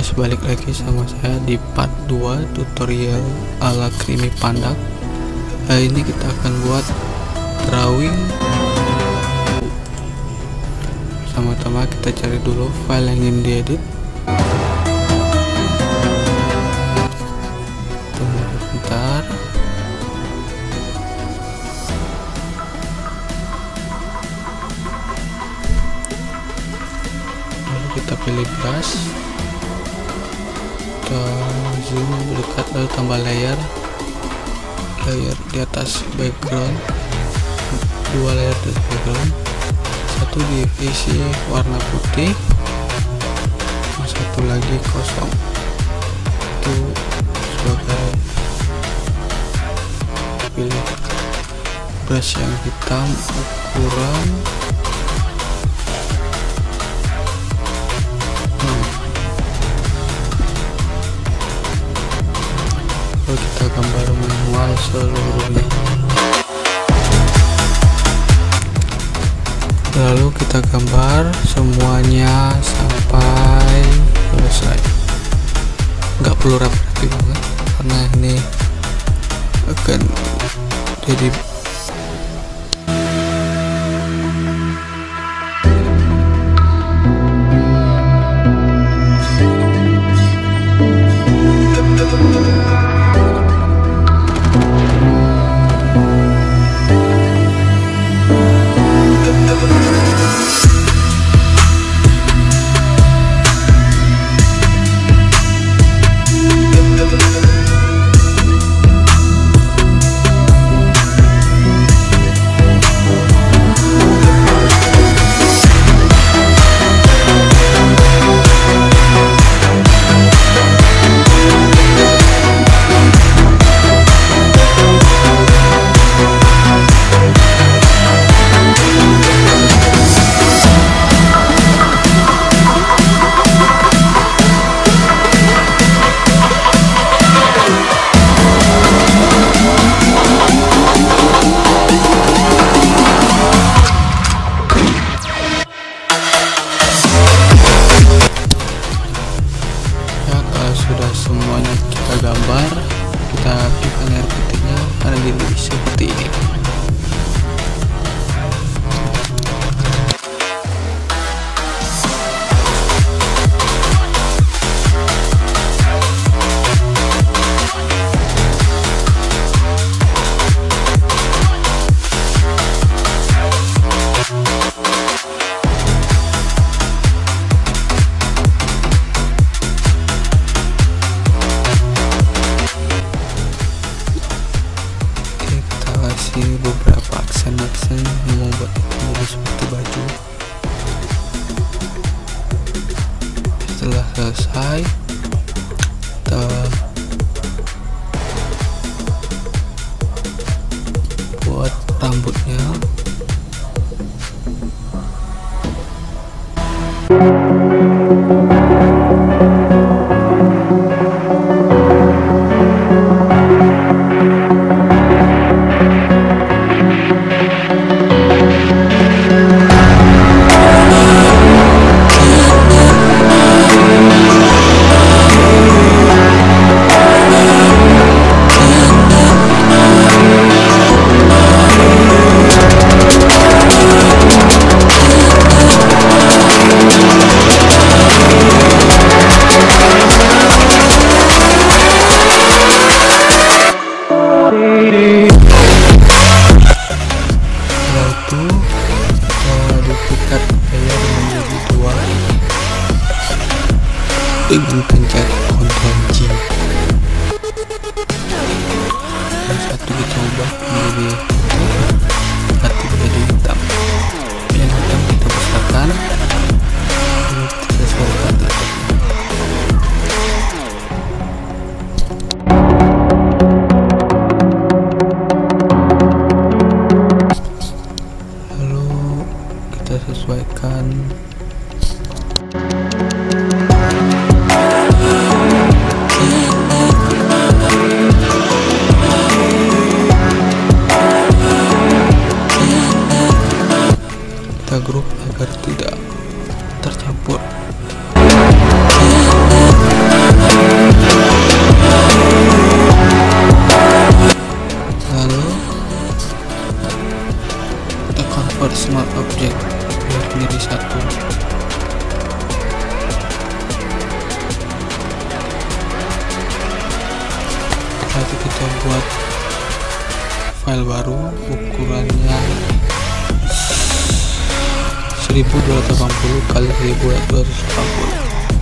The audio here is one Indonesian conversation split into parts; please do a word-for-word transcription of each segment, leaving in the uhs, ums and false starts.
guys, balik lagi sama saya di part dua tutorial ala Creamy Panda. Hari ini kita akan buat drawing. Pertama-tama kita cari dulu file yang ingin diedit. Tunggu sebentar. Lalu kita pilih brush, kita zoom dekat, lalu tambah layer layer di atas background, dua layer di background, satu diisi warna putih, satu lagi kosong, itu sebagai pilih brush yang hitam ukuran kita gambar manual seluruhnya. Lalu kita gambar semuanya sampai selesai. Nggak perlu rapi banget karena ini akan jadi sudah semuanya kita gambar, kita aktifkan air putihnya karena jadi seperti ini. Beberapa aksen-aksen yang membuat itu menjadi seperti baju. Setelah selesai, kita buat rambutnya. Dengan pencet Ctrl J. Yang satu kita ubah menjadi satu jadi hitam. Yang hitam kita besarkan, lalu kita sesuaikan lagi. Lalu kita sesuaikan. Nanti kita buat file baru, ukurannya seribu dua ratus delapan puluh kali seribu dua ratus delapan puluh.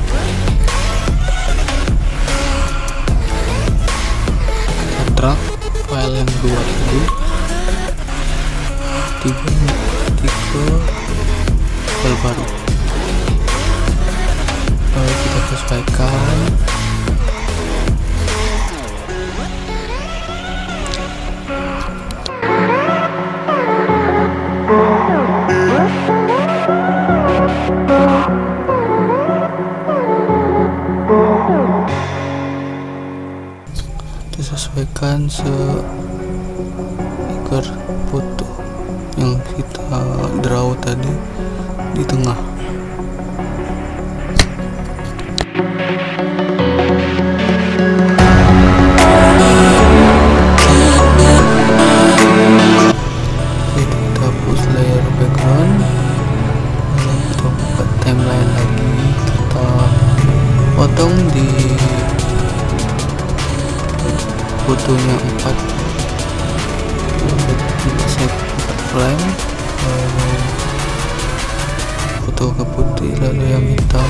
Kita drag file yang dua tadi tiga tiga file baru, lalu kita sesuaikan. Disesuaikan seekor foto yang kita draw tadi di tengah. Kita hapus layer background, lalu kita buka timeline lagi, kita potong di fotonya empat, kita set empat frame, lalu foto ke putih, lalu yang hitam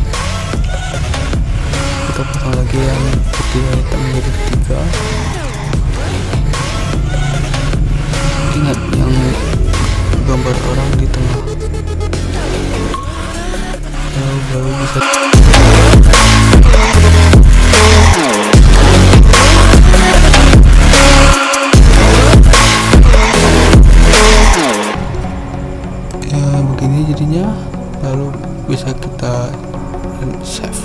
kita potong lagi, yang putih dan hitam menjadi tiga. Ingat yang gambar orang di tengah, lalu baru bisa begini jadinya, lalu bisa kita save.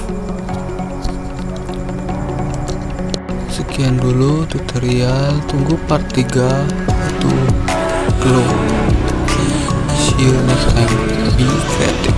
Sekian dulu tutorial, tunggu part tiga untuk glow. See you next time, be creative.